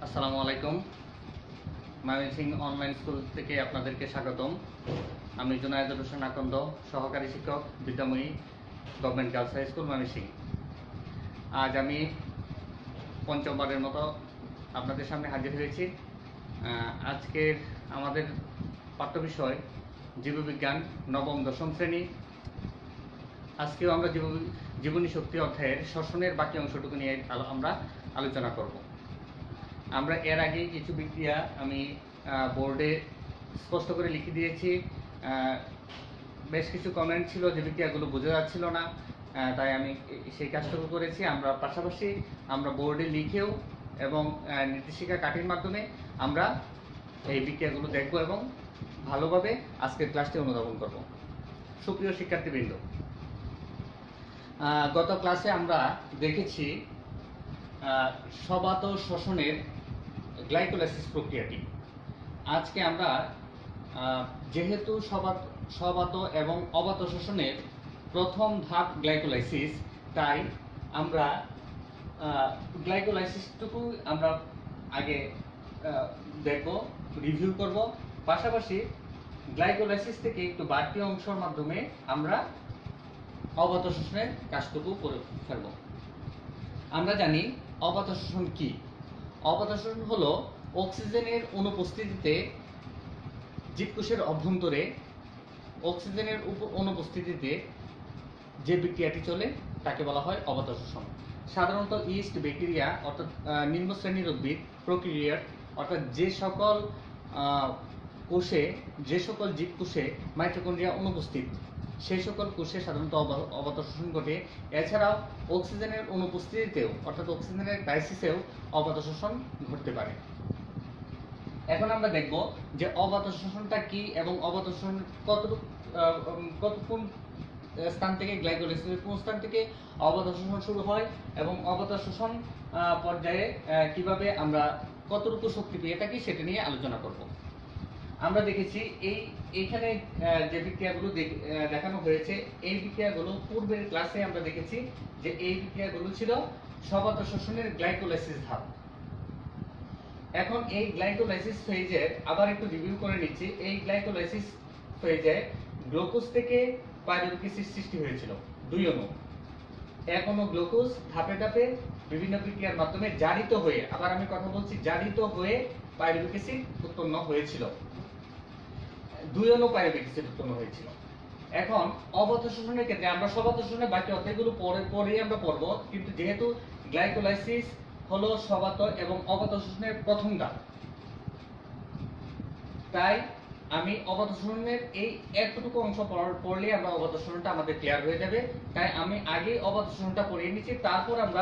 আসসালামু আলাইকুম। Mymensingh online school থেকে আপনাদেরকে স্বাগতম। আমি জুনায়েদুর হোসেন আকন্দ, সহকারী শিক্ষক, Bidyamoyee government girls high school Mymensingh. আজ আমি পঞ্চমবারের মতো আপনাদের সামনে হাজির হয়েছি। আজকের আমাদের পাঠ্যবিষয় জীববিজ্ঞান নবম দশম শ্রেণী। আজকেও আমরা জীবনী শক্তি অধ্যায়ের শ্বসনের বাকি অংশটুকু নিয়ে আমরা আলোচনা করব। আমরা এর আগে কিছু বিক্রিয়া আমি বোর্ডে স্পষ্ট করে লিখে দিয়েছি। বেশ কিছু কমেন্ট ছিল যে বিক্রিয়াগুলো বোঝা যাচ্ছিল না, তাই আমি সেই কাজটুকু করেছি। আমরা পাশাপাশি আমরা বোর্ডে লিখেও এবং নির্দেশিকা কাঠির মাধ্যমে আমরা এই বিক্রিয়াগুলো দেখব এবং ভালোভাবে আজকের ক্লাসটি অনুধাবন করব। সুপ্রিয় শিক্ষার্থীবৃন্দ, গত ক্লাসে আমরা দেখেছি সবাত শ্বসনের গ্লাইকোলাইসিস প্রক্রিয়াটি। আজকে আমরা যেহেতু সবাত এবং অবাত শ্বসনের প্রথম ধাপ গ্লাইকোলাইসিস, তাই আমরা গ্লাইকোলাইসিসটুকু আমরা আগে দেখব, রিভিউ করব। পাশাপাশি গ্লাইকোলাইসিস থেকে একটু বাড়তি অংশের মাধ্যমে আমরা অবাত শ্বসনের কাজটুকু করে ফেলব। আমরা জানি অবাত শ্বসন কি। অবাত শ্বসন হলো অক্সিজেনের অনুপস্থিতিতে জীবকোষের অভ্যন্তরে অক্সিজেনের অনুপস্থিতিতে যে বিক্রিয়াটি চলে তাকে বলা হয় অবাত শ্বসন। সাধারণত ইস্ট, ব্যাকটেরিয়া অর্থাৎ নিম্ন শ্রেণীর উদ্ভিদ প্রক্রিয়ার অর্থাৎ যে সকল জীবকোষে মাইটোকন্ড্রিয়া অনুপস্থিত সেই সকল কোষে সাধারণত অবাত শ্বসন ঘটে। এছাড়াও অক্সিজেনের অনুপস্থিতিতেও অর্থাৎ অক্সিজেনের ক্রাইসিসেও অবাত শ্বসন ঘটতে পারে। এখন আমরা দেখব যে অবাত শ্বসনটা কি এবং অবাত শ্বসন কোন স্থান থেকে গ্লাইকোলাইসিসের কোন স্থান থেকে অবাত শ্বসন শুরু হয় এবং অবাত শ্বসন পর্যায়ে কিভাবে আমরা কতটুকু শক্তি পেয়ে থাকি সেটা নিয়ে আলোচনা করব। আমরা দেখেছি এইখানে যে বিক্রিয়াগুলো দেখানো হয়েছে, এই বিক্রিয়াগুলো পূর্বের ক্লাসে আমরা দেখেছি যে এই বিক্রিয়াগুলো ছিল সবাত শ্বসনের গ্লাইকোলাইসিস ধাপ। এখন এই গ্লাইকোলাইসিস ফেজের আবার একটু রিভিউ করে নিচ্ছি। এই গ্লাইকোলাইসিস ফেজে গ্লুকোজ থেকে পাইরুভিক অ্যাসিড সৃষ্টি হয়েছিল 2 অণু। এক অণু গ্লুকোজ ধাপে ধাপে বিভিন্ন বিক্রিয়ার মাধ্যমে জারিত হয়ে, আবার আমি কথা বলছি জারিত হয়ে পাইরুভিক অ্যাসিড উৎপন্ন হয়েছিল। 2 অণু পাইরুভিক অ্যাসিড উৎপন্ন হয়েছিল। এখন অবাত শ্বসনের ক্ষেত্রে আমরা সবাত শ্বসনের বাকি অধ্যায়গুলো পরে আমরা পড়ব, কিন্তু যেহেতু গ্লাইকোলাইসিস হলো সবাত এবং অবাত শ্বসনের প্রথম ধাপ, তাই আমি অবাত শ্বসনের এই এতটুকু অংশ পড়লে আমরা অবাত শ্বসনটা আমাদের ক্লিয়ার হয়ে যাবে। তাই আমি আগে অবাত শ্বসনটা পড়িয়ে নিচ্ছি, তারপর আমরা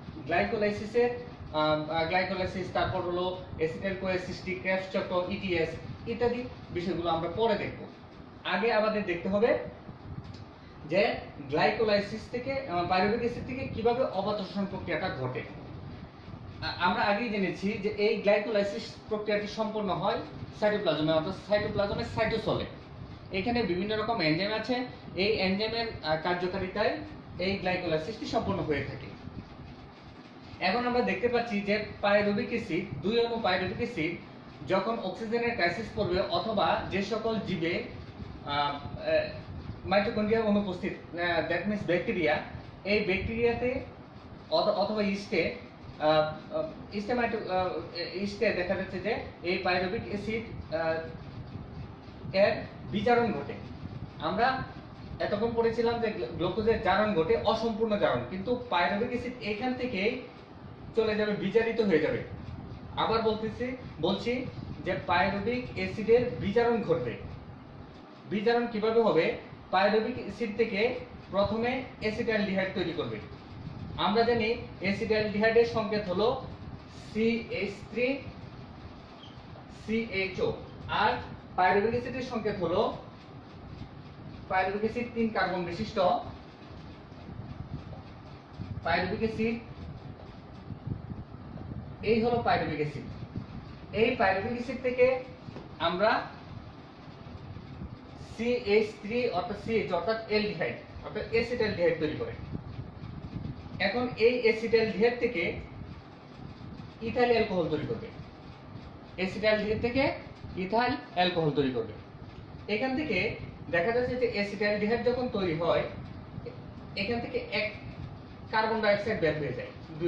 গ্লাইকোলাইসিস, তারপর হলো অ্যাসিটাইল কোএ সৃষ্টি, ক্রেবস চক্র, ইটিএস ইত্যাদি বিষয়গুলো আমরা পরে দেখব। আগে আমাদের দেখতে হবে যে গ্লাইকোলাইসিস থেকে পাইরুভিক অ্যাসিড থেকে কিভাবে অবাত শ্বসন প্রক্রিয়াটা ঘটে। আমরা আগেই জেনেছি যে এই গ্লাইকোলাইসিস প্রক্রিয়াটি সম্পন্ন হয় সাইটোপ্লাজমে, অর্থাৎ সাইটোপ্লাজমের সাইটোসলে। এখানে বিভিন্ন রকম এনজাইম আছে, এই এনজাইমের কার্যকারিতায় এই গ্লাইকোলাইসিসটি সম্পন্ন হয়ে থাকে। এখন আমরা দেখতে পাচ্ছি যে পাইরুভিক অ্যাসিড, 2 অণু পাইরুভিক অ্যাসিড যখন অক্সিজেনের ক্রাইসিস পড়বে অথবা যে সকল জীবে মাইটোকন্ড্রিয়া অনুপস্থিত, দ্যাট মিন্স ব্যাকটেরিয়া, এই ব্যাকটেরিয়াতে অথবা ইস্টে দেখা যাচ্ছে যে এই পাইরুভিক অ্যাসিড এর বিজারণ ঘটে। আমরা এতক্ষণ পড়েছিলাম যে গ্লুকোজের জারণ ঘটে, অসম্পূর্ণ জারণ, কিন্তু পাইরুভিক অ্যাসিড এখান থেকে চলে যাবে, বিজারিত হয়ে যাবে। আবার বলছি যে পাইরুভিক অ্যাসিডের বিজারণ ঘটবে। বিজারণ কিভাবে হবে? পাইরুভিক অ্যাসিড থেকে প্রথমে অ্যাসিটাইলডিহাইড তৈরি করবে। আমরা জানি অ্যাসিটাইলডিহাইডের সংকেত হলো CH3CHO, আর পাইরুভিক অ্যাসিডের সংকেত হলো, পাইরুভিক অ্যাসিড 3 কার্বন বিশিষ্ট পাইরুভিক অ্যাসিড, এই হলো পাইরুভিক অ্যাসিড। এই পাইরুভিক অ্যাসিড থেকে আমরা CH3 অর্থাৎ CH অর্থাৎ অ্যালডিহাইড অর্থাৎ অ্যাসিটাইলডিহাইড তৈরি করে। এখন এই অ্যাসিটাইলডিহাইড থেকে ইথাইল অ্যালকোহল তৈরি করবে, অ্যাসিটাইলডিহাইড থেকে ইথাইল অ্যালকোহল তৈরি করবে। এখান থেকে দেখা যাচ্ছে যে অ্যাসিটাইলডিহাইড যখন তৈরি হয় এখান থেকে এক কার্বন ডাই অক্সাইড বের হয়ে যায়, দুই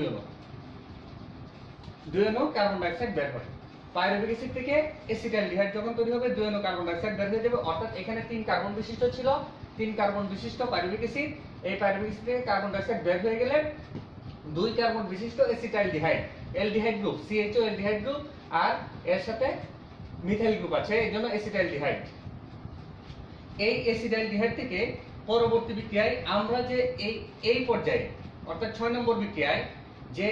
অণু কার্বন ডাই অক্সাইড বের হয়। পাইরুভিক অ্যাসিড থেকে অ্যাসিটাইলডিহাইড যখন তৈরি হবে দুই অণু কার্বন ডাই অক্সাইড বের হয়ে যাবে, অর্থাৎ এখানে 3 কার্বন বিশিষ্ট ছিল, 3 কার্বন বিশিষ্ট পাইরুভিক অ্যাসিড। এই পাইরুভিক অ্যাসিড থেকে কার্বন ডাই অক্সাইড বের হয়ে গেলে 2 কার্বন বিশিষ্ট acetaldehyde, aldehyde group, CHO aldehyde group, আর এর সাথে মিথাইল গ্রুপ আছে, এজন্য অ্যাসিটাইলডিহাইড। এই অ্যাসিটাইলডিহাইড থেকে পরবর্তী বিক্রিয়ায় আমরা যে এই পর্যায়ে অর্থাৎ 6 নম্বর বিক্রিয়ায় যে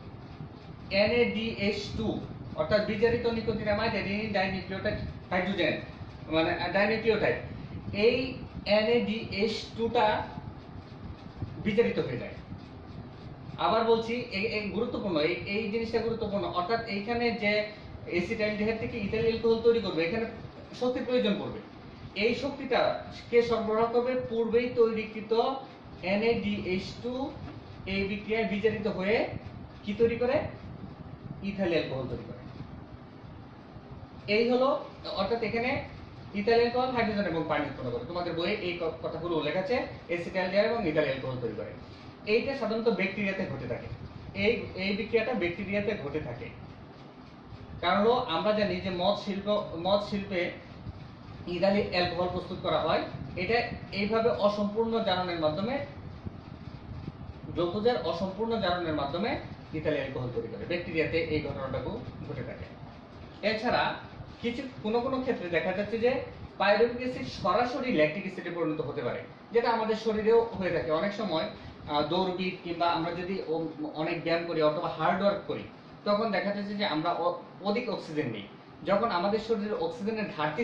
NADH2 অর্থাৎ বিজারিত নিকোটিনামাইড অ্যাডিনিন ডাইনিউক্লিওটাইড হাইড্রোজেন মানে ডাইনিউক্লিওটাইড, এই NADH2 টা বিজারিত হয়ে যায়। আবার বলছি এই গুরুত্বপূর্ণ, এই জিনিসটা গুরুত্বপূর্ণ, অর্থাৎ এইখানে যে অ্যাসিটাইলডিহাইড থেকে ইথাইল অ্যালকোহল তৈরি করবে এখানে শক্তির প্রয়োজন পড়বে। এই শক্তিটা কে সরবরাহ করবে? পূর্বেই তৈরিকৃত NADH2 এই বিক্রিয়ায় বিজারিত হয়ে কি তৈরি করে? ইথাইল অ্যালকোহল তৈরি করে। এই হলো, অর্থাৎ এখানে ইথাইল অ্যালকোহল হাইড্রোজেন এবং পানি উৎপন্ন করে। তোমাদের বইয়ে এই কথাগুলো উল্লেখ আছে, অ্যাসিটাইলডিহাইড এবং ইথাইল অ্যালকোহল তৈরি করে। এইটা সাধারণত ব্যাকটেরিয়াতে ঘটে থাকে, এই বিক্রিয়াটা ব্যাকটেরিয়াতে ঘটে থাকে। কারণ আমরা জানি যে মদ শিল্পে ইথাইল অ্যালকোহল প্রস্তুত করা হয়, এটা এইভাবে অসম্পূর্ণ জারণের মাধ্যমে, গ্লুকোজের অসম্পূর্ণ জারণের মাধ্যমে ইথাইল অ্যালকোহল তৈরি করে। ব্যাকটেরিয়াতে এই ঘটনাটাও ঘটে থাকে। এছাড়া কোনো ক্ষেত্রে দেখা যাচ্ছে যে পাইরুভিক অ্যাসিড সরাসরি ল্যাকটিক অ্যাসিডে পরিণত হতে পারে, যেটা আমাদের শরীরেও হয়ে থাকে। অনেক সময় দৌড়বিদ কিংবা আমরা যদি অনেক ব্যায়াম করি অথবা হার্ড ওয়ার্ক করি তখন দেখা যাচ্ছে যে আমরা অধিক অক্সিজেন নিই। যখন আমাদের শরীরে অক্সিজেনের ঘাটতি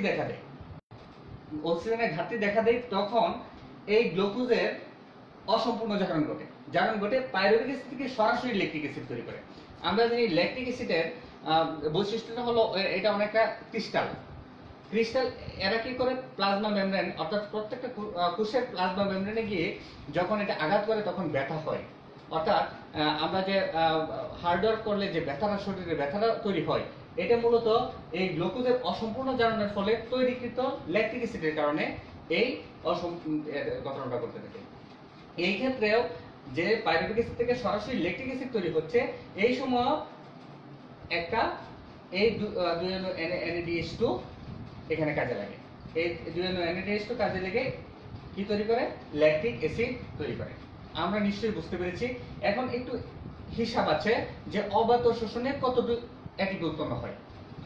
দেখা দেয় তখন এই গ্লুকোজের অসম্পূর্ণ জারণ ঘটে পাইরুভিক অ্যাসিড থেকে সরাসরি ল্যাকটিক অ্যাসিড তৈরি করে। আমরা জানি ল্যাকটিক অ্যাসিডের বৈশিষ্ট্যটা হলো এটা অনেকটা ক্রিস্টাল। এরা কি করে? প্লাজমা মেমব্রেন, অর্থাৎ প্রত্যেকটা কোষের প্লাজমা মেমব্রেনে গিয়ে যখন এটা আঘাত করে তখন ব্যথা হয়। অর্থাৎ আমরা যে হার্ডওয়ার্ক করলে যে শরীরে ব্যথাটা তৈরি হয়, এটা মূলত এই গ্লুকোজের অসম্পূর্ণ জারণের ফলে তৈরিকৃত ল্যাকটিক অ্যাসিডের কারণে এই ঘটনাটা ঘটতে থাকে। এই ক্ষেত্রেও যে পাইরুভিক অ্যাসিড থেকে সরাসরি ল্যাকটিক অ্যাসিড তৈরি হচ্ছে, এই সময় একটা এই দুই অণু NADH2 এখানে কাজে লাগে। এই দুই অণু NADH2 কাজে লেগে কি তৈরি করে? ল্যাকটিক অ্যাসিড তৈরি করে। আমরা নিশ্চয়ই বুঝতে পেরেছি। এখন একটু হিসাব আছে যে অবাত শোষণে কতটুকু এটিপি উৎপন্ন হয়।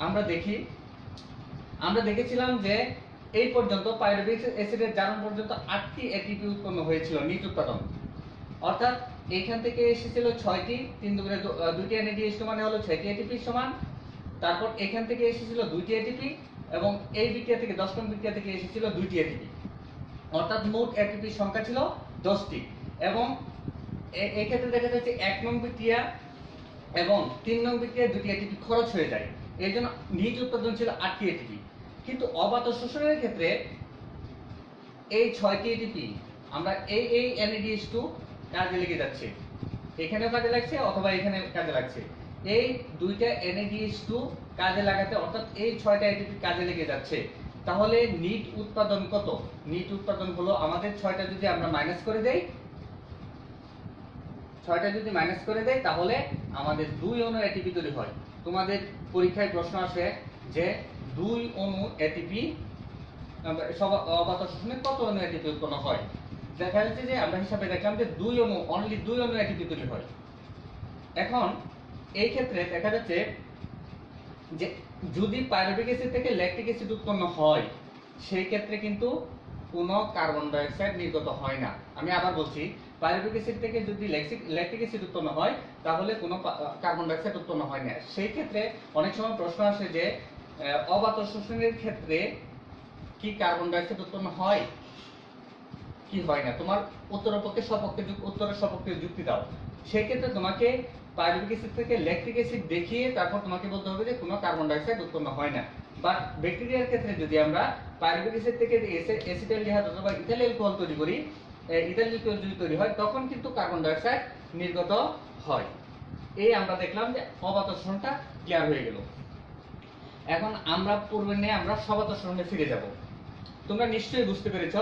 আমরা দেখেছিলাম যে এই পর্যন্ত পাইরুভিক অ্যাসিডের জারণ পর্যন্ত 8টি এটিপি উৎপন্ন হয়েছিল নিট উৎপাদন। অর্থাৎ এইখান থেকে এসেছিল 6টি, 3 দুগুণে 2টি NADH2 মানে হলো 6টি এটিপি সমান। তারপর এখান থেকে এসেছিল 2টি এটিপি এবং এই বিক্রিয়া থেকে 10 নং বিক্রিয়া থেকে এসেছিল 2টি এটিপি। অর্থাৎ মোট এটিপি সংখ্যা ছিল 10টি। এবং এই ক্ষেত্রে দেখা যাচ্ছে 1 নং বিক্রিয়া এবং 3 নং বিক্রিয়ায় 2টি এটিপি খরচ হয়ে যায়। এই জন্য নিট উৎপাদন ছিল 8টি এটিপি। কিন্তু অবাত শোষণের ক্ষেত্রে এই 6টি এটিপি আমরা এই NADH2 কাজে লেগে যাচ্ছে, এখানেও কাজে লাগছে অথবা এখানে কাজে লাগছে। এই দুইটা NADH2 কাজে লাগাতে, অর্থাৎ এই 6টা এটিপি কাজে লেগে যাচ্ছে। তাহলে নিট উৎপাদন কত? নিট উৎপাদন হলো আমাদের 6টা যদি আমরা মাইনাস করে দেই, 6টা যদি মাইনাস করে দেই তাহলে আমাদের 2 অণু এটিপি তৈরি হয়। তোমাদের পরীক্ষায় প্রশ্ন আসে যে 2 অণু এটিপি অবাত শোষণে কত অণু এটিপি উৎপন্ন হয়? দেখা যাচ্ছে যে আমরা হিসাবে দেখলাম যে 2 অণু এটিপি তৈরি হয়। এখন এই ক্ষেত্রে দেখা যাচ্ছে যে যদি পাইরুভিক অ্যাসিড থেকে ল্যাকটিক অ্যাসিড উৎপন্ন হয় সেই ক্ষেত্রে কিন্তু কোনো কার্বন ডাই অক্সাইড নির্গত হয় না। আমি আবার বলছি, পাইরুভিক অ্যাসিড থেকে যদি ল্যাকটিক অ্যাসিড উৎপন্ন হয় তাহলে কোনো কার্বন ডাই অক্সাইড উৎপন্ন হয় না। সেই ক্ষেত্রে অনেক সময় প্রশ্ন আসে যে অবাত শোষণের ক্ষেত্রে কি কার্বন ডাই অক্সাইড উৎপন্ন হয় কি হয় না? তোমার উত্তরের সপক্ষে যুক্তি দাও। সেই ক্ষেত্রে তোমাকে পাইরুভিক অ্যাসিড থেকে ল্যাকটিক অ্যাসিড দেখিয়ে তারপর তোমাকে বলতে হবে যে কোনো কার্বন ডাই অক্সাইড উৎপন্ন হয় না। বাট ব্যাকটেরিয়ার ক্ষেত্রে যদি আমরা পাইরুভিক অ্যাসিড থেকে অ্যাসিটাইলডিহাইড অথবা ইথাইল অ্যালকোহল তৈরি করি, ইথাইল অ্যালকোহল যদি তৈরি হয় তখন কিন্তু কার্বন ডাই অক্সাইড নির্গত হয়। এই আমরা দেখলাম যে অবাত শোষণটা ক্লিয়ার হয়ে গেল। এখন আমরা পূর্বে নিয়ে আমরা সবাত শোষণে ফিরে যাব। তোমরা নিশ্চয়ই বুঝতে পেরেছো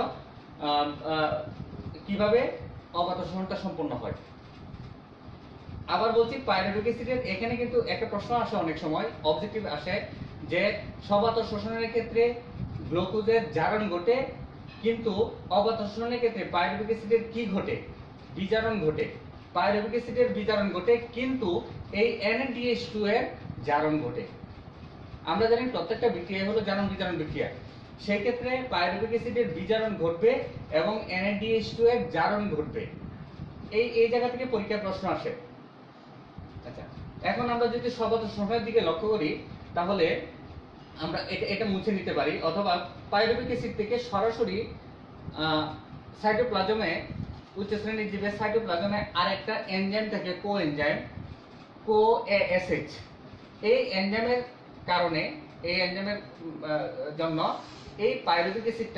কিভাবে অবাত শোষণটা সম্পন্ন হয়। আবার বলছি, পাইরুভিক অ্যাসিডের এখানে কিন্তু একটা প্রশ্ন আসে, অনেক সময় অবজেক্টিভ আসে যে সবাত শোষণের ক্ষেত্রে গ্লুকোজের জারণ ঘটে, কিন্তু অবাত শোষণের ক্ষেত্রে পাইরুভিক অ্যাসিডের কি ঘটে? বিজারণ ঘটে। পাইরুভিক অ্যাসিডের বিজারণ ঘটে, কিন্তু এই NADH2 এর জারণ ঘটে। আমরা জানি প্রত্যেকটা বিক্রিয়া হলো জারণ বিজারণ বিক্রিয়া। সেই ক্ষেত্রে পাইরুভিক অ্যাসিডের বিজারণ ঘটবে এবং NADH2 এর জারণ ঘটবে। এই জায়গা থেকে পরীক্ষার প্রশ্ন আসে। আচ্ছা, এখন আমরা যদি সবাত শোষণের দিকে লক্ষ্য করি, তাহলে আমরা এটা মুছে নিতে পারি, অথবা পাইরুভিক অ্যাসিড থেকে সরাসরি সাইটোপ্লাজমে, উচ্চ শ্রেণীর জীবের সাইটোপ্লাজমে আরেকটা এনজাইম থাকে, কোএনজাইম, CoASH। এই এনজাইমের কারণে, এই এনজাইমের জন্য এই পাইরুভিক অ্যাসিড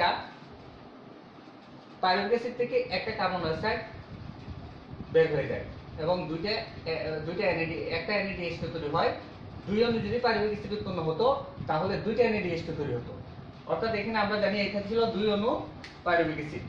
থেকে একটা কার্বন ডাইঅক্সাইড বের হয়ে যায় এবং দুইটা একটা NADH2 তৈরি হয়। দুই অণু যদি পাইরুভিক অ্যাসিড উৎপন্ন হতো, তাহলে দুইটা NADH2 তৈরি হতো। অর্থাৎ এখানে আমরা জানি এখানে ছিল দুই অণু পাইরুভিক অ্যাসিড,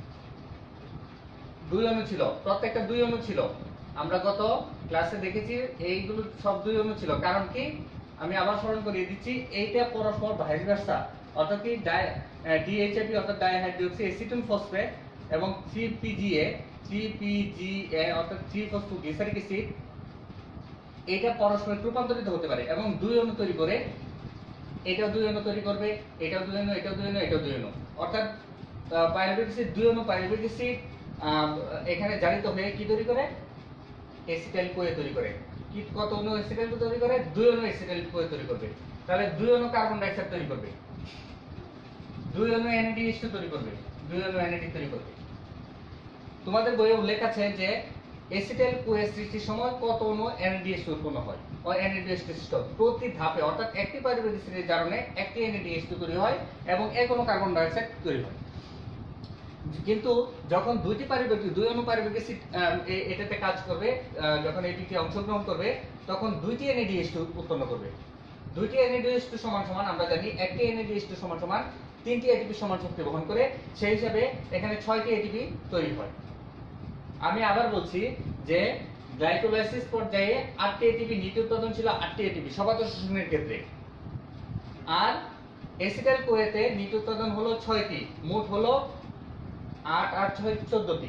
দুই অণু ছিল, প্রত্যেকটা দুই অণু ছিল। আমরা গত ক্লাসে দেখেছি এইগুলো সব দুই অণু ছিল। কারণ কি, আমি আবার স্মরণ করিয়ে দিচ্ছি, এইটা পরস্পর ভাইস ভার্সা, অর্থাৎ কি DHAP অর্থাৎ ডাইহাইড্রোক্সি অ্যাসিটোন ফসফেট এবং 3PGA অর্থাৎ 3-ফসফোগ্লিসারিক অ্যাসিড, এটা পরস্পর রূপান্তরিত হতে পারে এবং দুই অণু তৈরি করে। এটাও দুই অণু তৈরি করবে, এটাও দুই অণু, এটাও দুই অণু, এটাও দুই অণু। অর্থাৎ পাইরুভিক অ্যাসিড দুই অণু পাইরুভিক অ্যাসিড এখানে জারিত হয়ে কি তৈরি করে? অ্যাসিটাইল কোয়ে তৈরি করে। কি কত অণু অ্যাসিটাইল কোয়ে তৈরি করে? দুই অণু অ্যাসিটাইল কোয়ে তৈরি করবে। তাহলে দুই অণু কার্বন ডাইঅক্সাইড তৈরি করবে, দুই অণু NADH2 তৈরি করবে, দুই অণু NAD তৈরি করবে। তোমাদের বইয়ে উল্লেখ আছে যে অ্যাসিটাইল কোয়ে সৃষ্টির সময় কত অণু NADH2 উৎপন্ন হয় ও NADH2 সৃষ্টি হয় প্রতি ধাপে। অর্থাৎ একটি পাইরুভিক অ্যাসিডের কারণে একটি NADH2 তৈরি হয় এবং এক অণু কার্বন ডাইঅক্সাইড তৈরি হয়। কিন্তু যখন দুই অণু পাইরুভিক অ্যাসিড এটাতে কাজ করবে, যখন এই বিক্রিয়ায় অংশগ্রহণ করবে, তখন দুইটি NADH2 উৎপন্ন করবে। দুইটি NADH2 সমান সমান, আমরা জানি একটি NADH2 সমান সমান 3টি ATP সমান শক্তি বহন করে। সেই হিসাবে এখানে 6টি ATP তৈরি হয়। আমি আবার বলছি যে গ্লাইকোলাইসিস পর্যায়ে 8টি ATP নিট উৎপাদন ছিল, 8টি ATP সবাত শোষণের ক্ষেত্রে। আর অ্যাসিটাইল কোয়েতে নিট উৎপাদন হলো 6টি, মোট হলো 8 আর 6 14টি।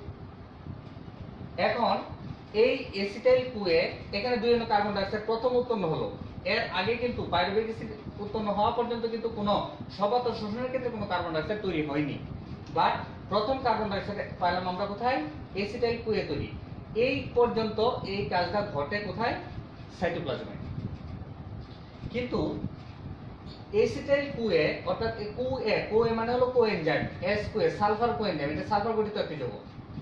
এখন এই অ্যাসিটাইল কোয়ে এখানে দুই অণু কার্বন ডাইঅক্সাইড প্রথম উৎপন্ন হলো। এর আগে কিন্তু পাইরুভিক অ্যাসিড উৎপন্ন হওয়া পর্যন্ত কিন্তু কোনো সবাত শোষণের ক্ষেত্রে কোনো কার্বন ডাইঅক্সাইড তৈরি হয়নি। বাট প্রথম কার্বন ডাইঅক্সাইড পাইলাম আমরা কোথায়? অ্যাসিটাইল কোয়ে তৈরি। এই পর্যন্ত এই কাজটা ঘটে কোথায়? সাইটোপ্লাজমে। কিন্তু অ্যাসিটাইল কোয়ে অর্থাৎ কোয়ে মানে হলো coenzyme, S CoA sulphur coenzyme, এটা সালফার গঠিত একটি যৌগ।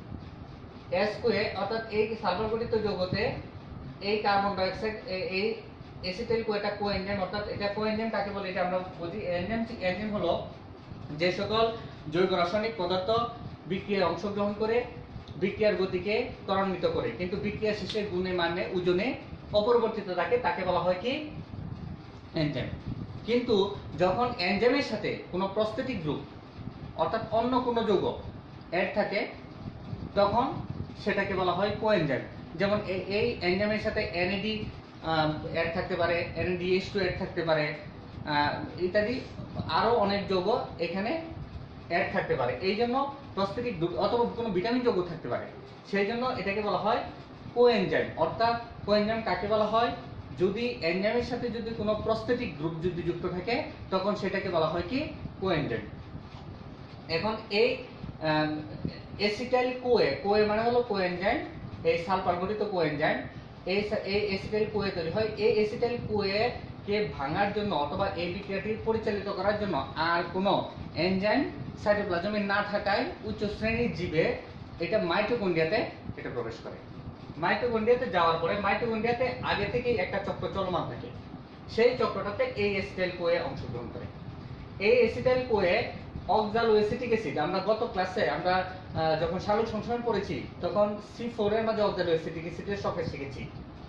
S কোয়ে অর্থাৎ এই সালফার গঠিত যৌগতে এই কার্বন ডাইঅক্সাইড, এই অ্যাসিটাইল কোয়েটা কোএনজাইম। অর্থাৎ এটা কোএনজাইম কাকে বলে এটা আমরা বুঝি। এনজাইম হলো যে সকল জৈব রাসায়নিক পদার্থ বিক্রিয়ায় অংশগ্রহণ করে বিক্রিয়ার গতিকে ত্বরান্বিত করে, কিন্তু বিক্রিয়া শেষে গুণে মানে ওজনে অপরিবর্তিত থাকে, তাকে বলা হয় কি? এনজাইম। কিন্তু যখন এনজাইমের সাথে কোনো প্রস্থেটিক গ্রুপ অর্থাৎ অন্য কোনো যৌগ অ্যাড থাকে, তখন সেটাকে বলা হয় কোএনজাইম। যেমন এই এনজাইমের সাথে NAD অ্যাড থাকতে পারে, NADH2 অ্যাড থাকতে পারে, ইত্যাদি আরো অনেক যৌগ এখানে অ্যাড থাকতে পারে। এই জন্য প্রস্থেটিক গ্রুপ অথবা কোনো ভিটামিন যৌগ থাকতে পারে, সেই জন্য এটাকে বলা হয় কোএনজাইম। অর্থাৎ কোএনজাইম কাকে বলা হয়? যদি এনজাইমের সাথে যদি কোনো প্রস্থেটিক গ্রুপ যদি যুক্ত থাকে, তখন সেটাকে বলা হয় কি? কোএনজাইম। এখন এই অ্যাসিটাইল কোয়ে মানে হলো কোএনজাইম, এই সালফার গঠিত কোএনজাইম। এই অ্যাসিটাইল কোয়ে তৈরি হয়। এই অ্যাসিটাইল কোয়ে কে ভাঙার জন্য অথবা এই বিক্রিয়াটি পরিচালিত করার জন্য আর কোনো এনজাইম সাইটোপ্লাজমে না থাকায় উচ্চ শ্রেণীর জীবে এটা মাইটোকন্ড্রিয়াতে এটা প্রবেশ করে। মাইটোকন্ড্রিয়াতে যাওয়ার পরে মাইটোকন্ড্রিয়াতে আগে থেকেই একটা চক্র চলমান থাকে, সেই চক্রটাতে এই অ্যাসিটাইল কোয়ে অংশগ্রহণ করে। এই অ্যাসিটাইল কোয়ে অক্সালোএসিটিক অ্যাসিড, আমরা গত ক্লাসে আমরা যখন সালোক সংশ্লেষণ পড়েছি তখন C4 এর মাঝে অক্সালোএসিটিক অ্যাসিডের সংখ্যা শিখেছি।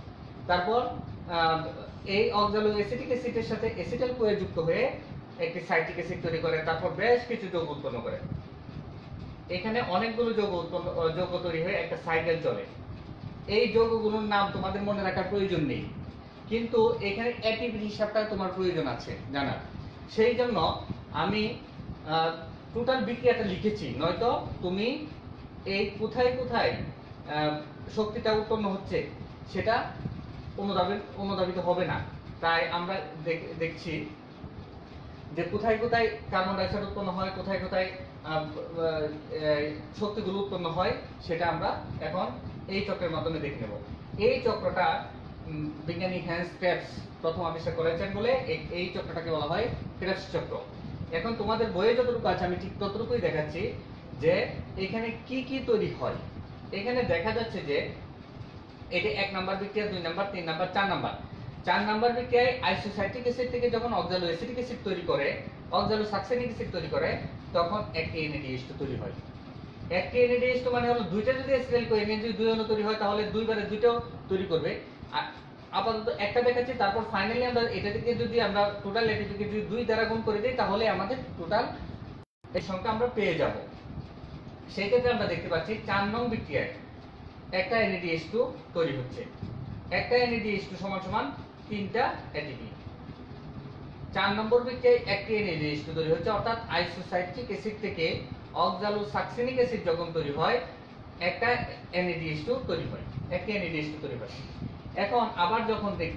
তারপর এই অক্সালো অ্যাসিটিক অ্যাসিডের সাথে অ্যাসিটাইল কোয়ে যুক্ত হয়ে একটি সাইট্রিক অ্যাসিড তৈরি করে, তারপর বেশ কিছু যৌগ উৎপন্ন করে। এখানে অনেকগুলো যৌগ তৈরি হয়ে একটা সাইকেল চলে। এই যৌগগুলোর নাম তোমাদের মনে রাখার প্রয়োজন নেই, কিন্তু এখানে অ্যাটিপির হিসাবটা তোমার প্রয়োজন আছে জানার। সেই জন্য আমি টোটাল বিক্রিয়াটা লিখেছি, নয়তো তুমি এই কোথায় কোথায় শক্তিটা উৎপন্ন হচ্ছে সেটা অনুধাবিত হবে না। তাই আমরা দেখছি যে কোথায় কোথায় কার্বন ডাইঅক্সাইড উৎপন্ন হয়, কোথায় কোথায় শক্তিগুলো উৎপন্ন হয়, সেটা আমরা এখন এই চক্রের মাধ্যমে দেখে নেব। এই চক্রটা বিজ্ঞানী হ্যান্স ক্রেবস প্রথম আবিষ্কার করেছেন বলে এই চক্রটাকে বলা হয় ক্রেবস চক্র। এখন তোমাদের বইয়ে যতটুকু আছে আমি ঠিক ততটুকুই দেখাচ্ছি যে এখানে কি কি তৈরি হয়। এখানে দেখা যাচ্ছে যে এটি 1 নাম্বার বিক্রিয়া, 2 নাম্বার, 3 নাম্বার, 4 নাম্বার। 4 নাম্বার বিক্রিয়ায় আইসোসাইট্রিক অ্যাসিড থেকে যখন অক্সালো অ্যাসিটিক অ্যাসিড তৈরি করে, অক্সালো সাকসেনিক অ্যাসিড তৈরি করে, তখন একটি NADH2 তৈরি হয়। একটি NADH2 মানে হলো দুইটা যদি অ্যাসিটাইল কোএনএন যদি দুই অণু তৈরি হয় তাহলে দুইবারে দুইটাও তৈরি করবে। আপাতত একটা দেখাচ্ছি, তারপর ফাইনালি আমরা এটা থেকে যদি আমরা টোটাল এটিপিকে যদি 2 দ্বারা গুণ করে দেই তাহলে আমাদের টোটাল এই সংখ্যা আমরা পেয়ে যাব। সেই ক্ষেত্রে আমরা দেখতে পাচ্ছি 4 নং বিক্রিয়ায় একটা NADH2 তৈরি হচ্ছে। একটা NADH2 সমান সমান 3টা এটিপি। 4 নম্বর বিক্রিয়ায় একটি NADH2 তৈরি হচ্ছে, অর্থাৎ আইসোসাইট্রিক অ্যাসিড থেকে অক্সালো সাকসেনিক অ্যাসিড যখন তৈরি হয় একটা NADH2 তৈরি হয়, একটি NADH2 তৈরি হয়। এখন আবার যখন দেখব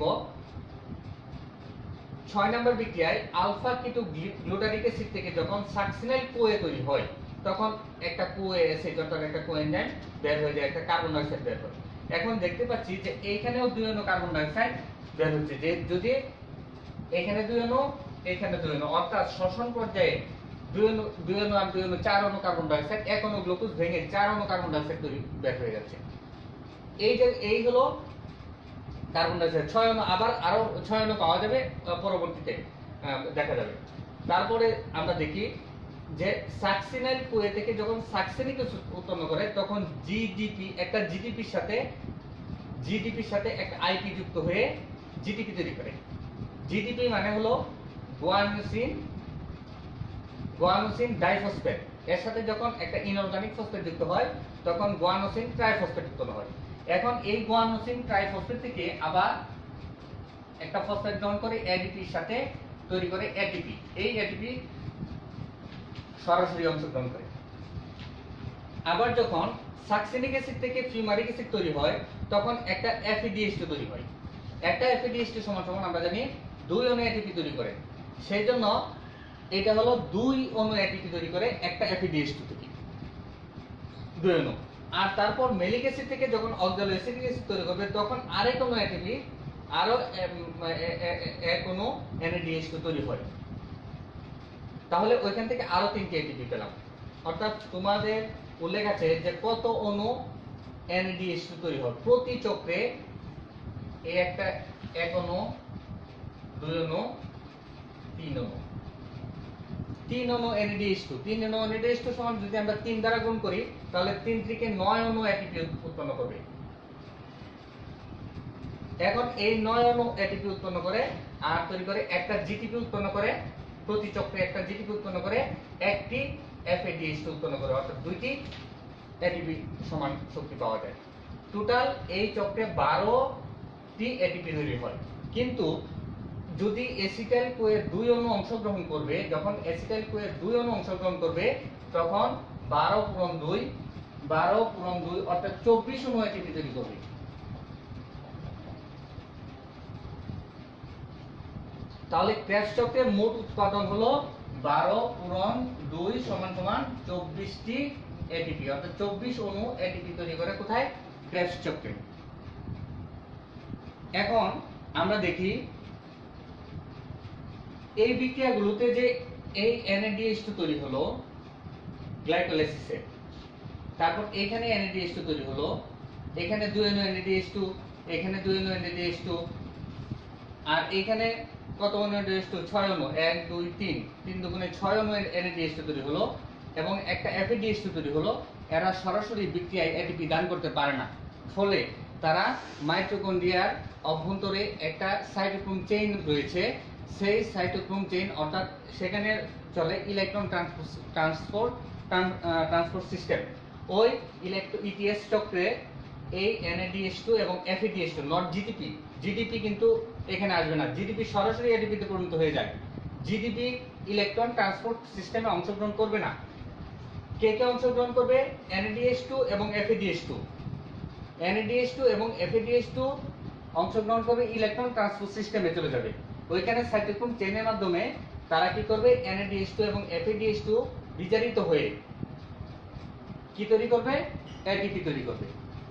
6 নম্বর বিক্রিয়ায় আলফা কিটো গ্লুটারিক অ্যাসিড থেকে যখন সাকসিনাইল কোয়ে তৈরি হয়, তখন একটা কোয়ে অ্যাসিড অর্থাৎ একটা কোএনজাইম বের হয়ে যায়, একটা কার্বন ডাইঅক্সাইড বের হয়। এখন দেখতে পাচ্ছি যে এইখানেও 2 অণু কার্বন ডাইঅক্সাইড বের হচ্ছে, যে যদি এখানে 2 অণু এখানে 2 অণু, অর্থাৎ শ্বসন পর্যায়ে 2 অণু আর 2 অণু 4 অণু কার্বন ডাইঅক্সাইড, 1 অণু গ্লুকোজ ভেঙে 4 অণু কার্বন ডাইঅক্সাইড তৈরি বের হয়ে যাচ্ছে। এই হলো কার্বন ডাইঅক্সাইড। 6 অণু, আবার আরো 6 অণু পাওয়া যাবে পরবর্তীতে দেখা যাবে। তারপরে আমরা দেখি যে সাকসিনাইল কোয়ে থেকে যখন সাকসেনিক উৎপন্ন করে তখন একটা জিডিপির সাথে একটা আইপি যুক্ত হয়ে জিডিপি তৈরি করে। জিডিপি মানে হলো গুয়ানোসিন ডাইফসফেট। এর সাথে যখন একটা ইনঅর্গানিক ফসফেট যুক্ত হয় তখন গুয়ানোসিন ট্রাইফসফেট উৎপন্ন হয়। এখন এই গুয়ানোসিন ট্রাইফসফেট থেকে আবার একটা ফসফেট গ্রহণ করে এডিপির সাথে তৈরি করে এটিপি। এই এটিপি সরাসরি অংশগ্রহণ করে। আবার যখন সাকসেনিক অ্যাসিড থেকে ফিউমারিক অ্যাসিড তৈরি হয় তখন একটা FADH2 তৈরি হয়। একটা FADH2 সমান সমান আমরা জানি 2 অণু এটিপি তৈরি করে। সেই জন্য এটা হলো 2 অণু এটিপি তৈরি করে একটা FADH2 থেকে 2 অণু। আর তারপর মেলিক অ্যাসিড থেকে যখন অক্সালো অ্যাসিটিক অ্যাসিড তৈরি করবে তখন আরেক অণু এটিপি আরো এক অণু NADH2 তৈরি হয়। তাহলে ওইখান থেকে আরো 3টি এটিপি পেলাম। অর্থাৎ তোমাদের উল্লেখ আছে যে কত অণু NADH2 তৈরি হয় প্রতি চক্রে। এই একটা 1 অণু, 2 অণু, 3 অণু, 3 অণু NADH2। 3 অণু NADH2 সমান যদি আমরা 3 দ্বারা গুণ করি তাহলে 3 থেকে 9 অণু এটিপি উৎপন্ন করবে। এখন এই 9 অণু এটিপি উৎপন্ন করে আর তৈরি করে একটা জিটিপি উৎপন্ন করে, প্রতি চক্রে একটা জিটিপি উৎপন্ন করে, একটি FADH2 উৎপন্ন করে, অর্থাৎ 2টি এটিপি সমান শক্তি পাওয়া যায়। টোটাল এই চক্রে 12টি এটিপি তৈরি হয়। কিন্তু যদি অ্যাসিটাইল কোয়ের 2 অণু অংশগ্রহণ করবে, যখন অ্যাসিটাইল কোয়ের 2 অণু অংশগ্রহণ করবে তখন 12 পূরণ 2 অর্থাৎ 24 অণু এটিপি তৈরি করবে। তাহলে ক্রেবস চক্রের মোট উৎপাদন হলো 12 পূরণ 2 সমান সমান 24টি এটিপি, অর্থাৎ 24 অণু এটিপি তৈরি করে কোথায়? ক্রেবস চক্রে। এখন আমরা দেখি এই বিক্রিয়াগুলোতে যে এই NADH2 তৈরি হলো গ্লাইকোলাইসিসে, তারপর এখানে NADH2 তৈরি হলো, এখানে 2 অণু NADH2, এখানে 2 অণু NADH2, আর এখানে কত অণু NADH2? 6 অণু, 1 2 3, 3 দুগুণে 6 অণু NADH2 তৈরি হলো এবং একটা FADH2 তৈরি হলো। এরা সরাসরি বিক্রিয়ায় এটিপি দান করতে পারে না, ফলে তারা মাইটোকন্ড্রিয়ার অভ্যন্তরে একটা সাইটোক্রোম চেইন রয়েছে, সেই সাইটোক্রোম চেইন অর্থাৎ সেখানে চলে ইলেকট্রন ট্রান্সপোর্ট সিস্টেম। ওই ইটিএস চক্রে এই NADH2 এবং FADH2 নট জিডিপি, জিডিপি কিন্তু এখানে আসবে না, জিডিপি সরাসরি ADP তে পরিণত হয়ে যায়। জিডিপি ইলেকট্রন ট্রান্সপোর্ট সিস্টেমে অংশগ্রহণ করবে না। কে কে অংশগ্রহণ করবে? NADH2 এবং FADH2। NADH2 এবং FADH2 অংশগ্রহণ করবে ইলেকট্রন ট্রান্সপোর্ট সিস্টেমে চলে যাবে। ওইখানে সাইটোক্রোম চেইনের মাধ্যমে তারা কি করবে? NADH2 এবং FADH2 বিজারিত হয়ে কি তৈরি করবে? ATP তৈরি করবে।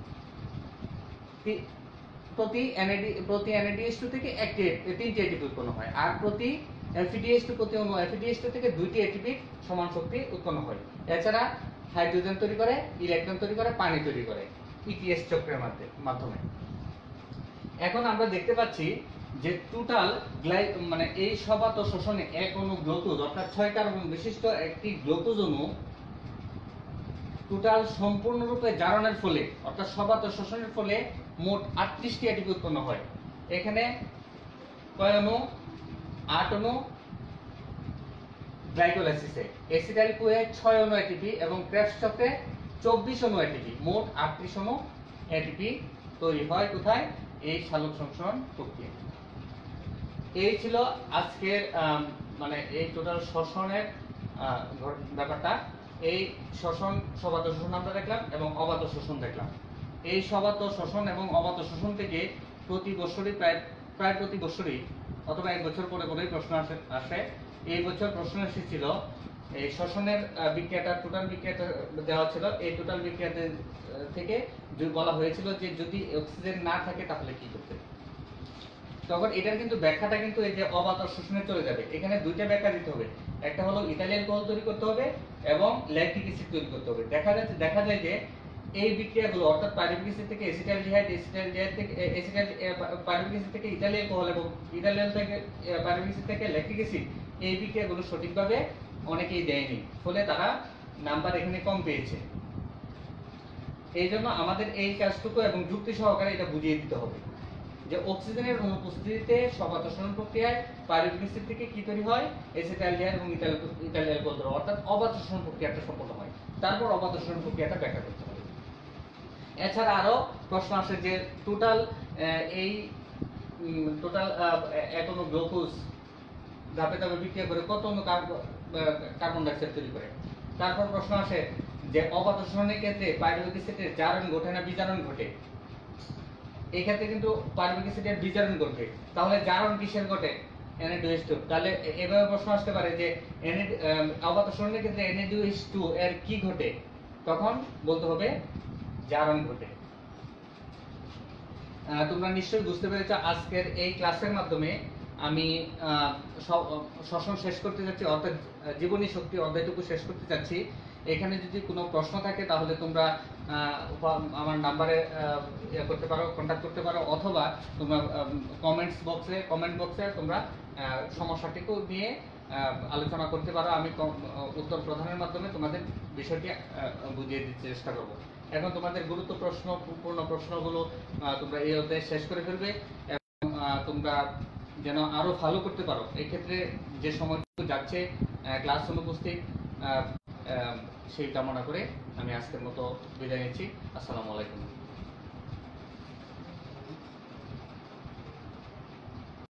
প্রতি NADH2 থেকে তিনটি ATP উৎপন্ন হয়, আর প্রতি FADH2 প্রতি অণু FADH2 থেকে দুইটি ATP সমান শক্তি উৎপন্ন হয়। এছাড়া হাইড্রোজেন তৈরি করে, ইলেকট্রন তৈরি করে, পানি তৈরি করে ইটিএস চক্রের মাধ্যমে। এখন আমরা দেখতে পাচ্ছি যে টোটাল মানে এই সবাত শোষণে এক অণু গ্লুকোজ অর্থাৎ 6 কার্বন বিশিষ্ট একটি গ্লুকোজ অণু টোটাল সম্পূর্ণরূপে জারণের ফলে অর্থাৎ সবাত শোষণের ফলে মোট 38টি এটিপি উৎপন্ন হয়। এখানে কয় অণু? 8 অণু গ্লাইকোলাইসিসে, এসিটাইল কোয়ে 6 অণু এটিপি এবং ক্রেবস চক্রে 24 অণু এটিপি, মোট 38 অণু এটিপি তৈরি হয় কোথায়? এই সালোক সংশ্লেষণ প্রক্রিয়া। এই ছিল আজকের মানে এই টোটাল শ্বসনের ব্যাপারটা। এই শ্বসন, সবাত শোষণ আমরা দেখলাম এবং অবাত শোষণ দেখলাম। এই সবাত শোষণ এবং অবাত শোষণ থেকে প্রতি বছরই প্রায় প্রতি বছরই অথবা এক বছর পরে পরেই প্রশ্ন আসে। এই বছর প্রশ্ন এসেছিল এই শ্বসনের বিক্রিয়াটা, টোটাল বিক্রিয়াটা দেওয়া ছিল। এই টোটাল বিক্রিয়াতে থেকে বলা হয়েছিল যে যদি অক্সিজেন না থাকে তাহলে কি করতে। তখন এটার কিন্তু ব্যাখ্যাটা কিন্তু এই যে অবাত শোষণে চলে যাবে। এখানে দুইটা ব্যাখ্যা দিতে হবে, একটা হলো ইথাইল অ্যালকোহল তৈরি করতে হবে এবং ল্যাকটিক অ্যাসিড তৈরি করতে হবে। দেখা যায় যে এই বিক্রিয়াগুলো অর্থাৎ পাইরুভিক অ্যাসিড থেকে এসিটালডিহাইড, এসিটালডিহাইড থেকে পাইরুভিক অ্যাসিড থেকে ইথাইল অ্যালকোহল এবং ইথাইল অ্যালকোহল থেকে পাইরুভিক অ্যাসিড থেকে ল্যাকটিক অ্যাসিড, এই বিক্রিয়াগুলো সঠিকভাবে অনেকেই দেয়নি, ফলে তারা নাম্বার এখানে কম পেয়েছে। এই জন্য আমাদের এই কাজটুকু এবং যুক্তি সহকারে এটা বুঝিয়ে দিতে হবে যে অক্সিজেনের অনুপস্থিতিতে সবাত শোষণ প্রক্রিয়ায় পাইরুভিক অ্যাসিড থেকে কি তৈরি হয়? এসিটালডিহাইড এবং ইথাইল অ্যালকোহল তৈরি, অর্থাৎ অবাত শোষণ প্রক্রিয়াটা সম্পন্ন হয়। তারপর অবাত শোষণ প্রক্রিয়াটা ব্যাখ্যা করতে হবে। এছাড়া আরো প্রশ্ন আসে যে টোটাল এক অণু গ্লুকোজ ধাপে ধাপে বিক্রিয়া করে কত অণু কার্বন ডাইঅক্সাইড তৈরি করে। তারপর প্রশ্ন আসে যে অবাত শোষণের ক্ষেত্রে পাইরুভিক অ্যাসিডের জারণ ঘটে না বিজারণ ঘটে? এই ক্ষেত্রে কিন্তু পাইরুভিক অ্যাসিডের বিজারণ ঘটবে, তাহলে জারণ কিসের ঘটে? NADH2। তাহলে এভাবে প্রশ্ন আসতে পারে যে অবাত শোষণের ক্ষেত্রে NADH2 এর কি ঘটে? তখন বলতে হবে জারণ ঘটে। তোমরা নিশ্চয়ই বুঝতে পেরেছো আজকের এই ক্লাসের মাধ্যমে আমি শ্বসন শেষ করতে যাচ্ছি, অর্থাৎ জীবনী শক্তি অধ্যায়টুকু শেষ করতে যাচ্ছি। এখানে যদি কোনো প্রশ্ন থাকে তাহলে তোমরা আমার নাম্বারে করতে পারো, কন্ট্যাক্ট করতে পারো, অথবা তোমরা কমেন্ট বক্সে তোমরা সমস্যাটিকে নিয়ে আলোচনা করতে পারো। আমি উত্তর প্রদানের মাধ্যমে তোমাদের বিষয়টি বুঝিয়ে দিতে চেষ্টা করব। এখন তোমাদের গুরুত্বপূর্ণ প্রশ্নগুলো তোমরা এই অধ্যায়ে শেষ করে ফেলবে এবং তোমরা যেন আরো ভালো করতে পারো, এই ক্ষেত্রে যে সময়টুকু যাচ্ছে ক্লাস অনুপস্থিত, সেই কামনা করে আমি আজকের মতো বিদায় নিচ্ছি। আসসালামু আলাইকুম।